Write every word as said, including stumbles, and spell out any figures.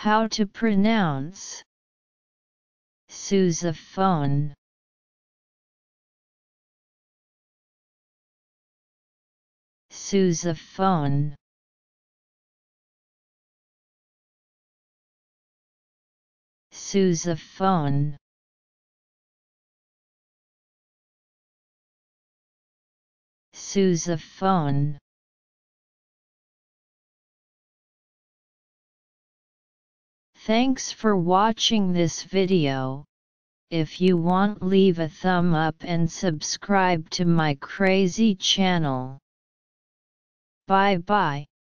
How to pronounce sousaphone. Sousaphone. Sousaphone. Sousaphone. Thanks for watching this video. If you want, leave a thumb up and subscribe to my crazy channel. Bye bye.